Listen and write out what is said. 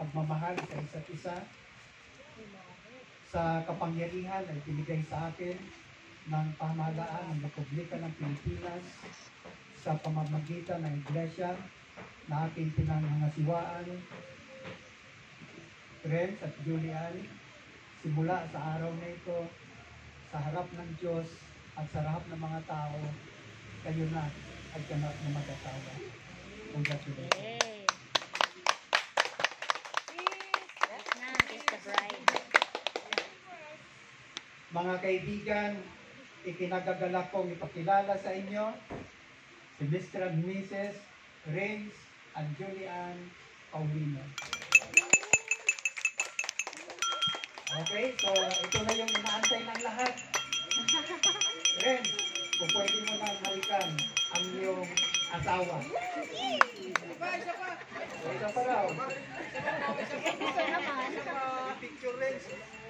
pagmamahal sa isa't isa, sa kapangyarihan ay binigay sa akin ng pamahalaan ng Republika ng Pilipinas sa pamamagitan ng Iglesia na aking pinangangasiwaan, Renz at Julian, simula sa araw na ito, sa harap ng Diyos at sa harap ng mga tao, kayo na ay kanak na mag-asawa. Congratulations. Yay! That's not just the bride. Mga kaibigan, ikinagagalak kong ipakilala sa inyo si Mr. and Mrs. Renz and Julian Paulino. Okay, so ito na yung inaantay ng lahat. Renz, kung pwede mo na halikan ang iyong asawa. Isa pa raw. Isa naman. Picture, Renz.